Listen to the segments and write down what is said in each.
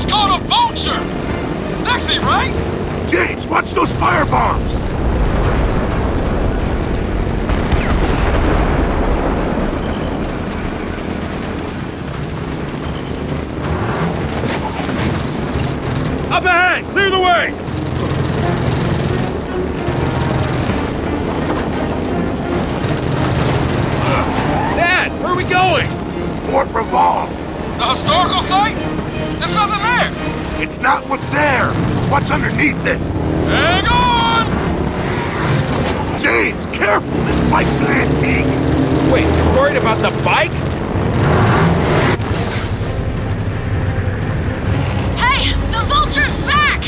It's called a vulture! Sexy, right? James, watch those fire bombs! Up ahead! Clear the way! Dad, where are we going? Fort Revolve! The historical site? There's nothing there! It's not what's there, it's what's underneath it! Hang on! James, careful! This bike's an antique! Wait, you're worried about the bike? Hey, the vulture's back!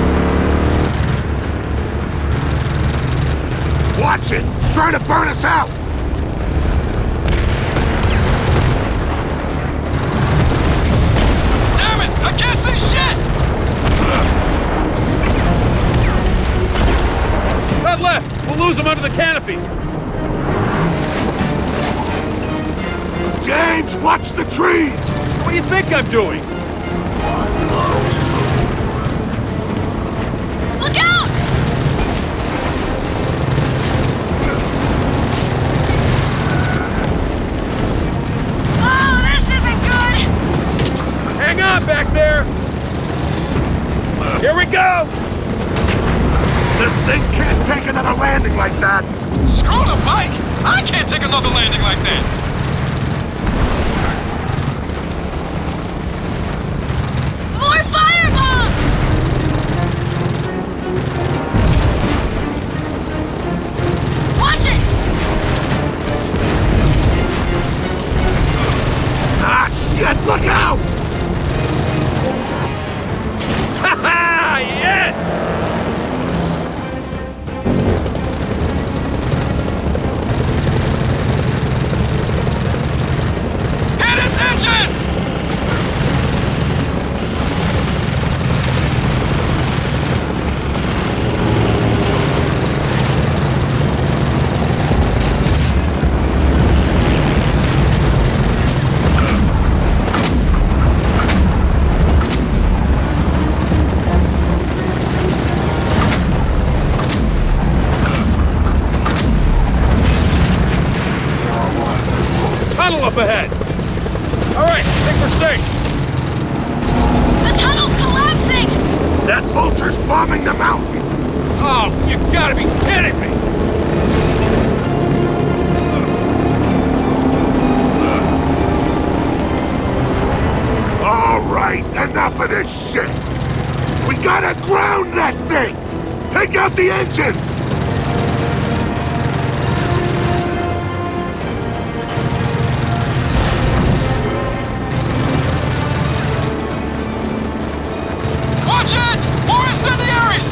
Watch it! It's trying to burn us out! Damn it! I can't see shit! Head left! We'll lose them under the canopy! James, watch the trees! What do you think I'm doing? Look out! Oh, this isn't good! Hang on back there! Here we go! This thing can't take another landing like that! Screw the bike! I can't take another landing like that! More firebombs! Watch it! Ah, shit! Look out! Ha ha! Yes! Hit its engines! Tunnel up ahead! Alright, I think we're safe! The tunnel's collapsing! That vulture's bombing the mountain! Oh, you gotta be kidding me! All right, enough of this shit! We gotta ground that thing! Take out the engines! Watch it! More incendiaries!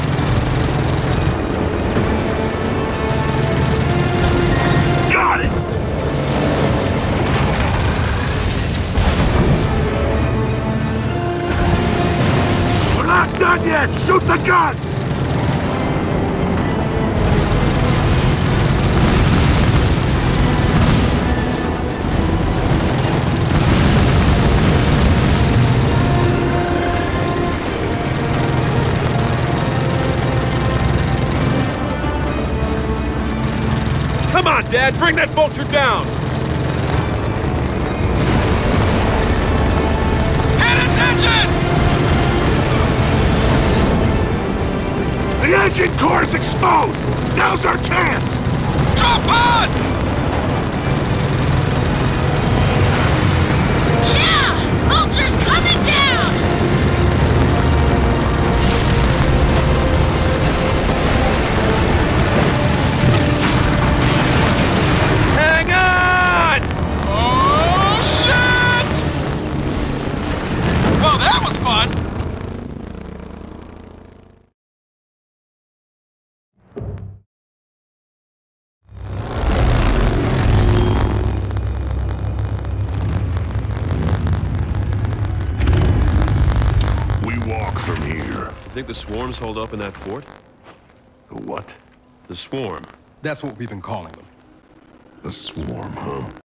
Got it! We're not done yet! Shoot the guns! Come on, Dad, bring that vulture down! Hit its engines! The engine core is exposed! Now's our chance! Drop pods! Yeah! Vulture's coming down! Hang on! Oh, shit! Well, that was fun! We walk from here. You think the swarms hold up in that fort? The what? The swarm. That's what we've been calling them. The swarm, huh?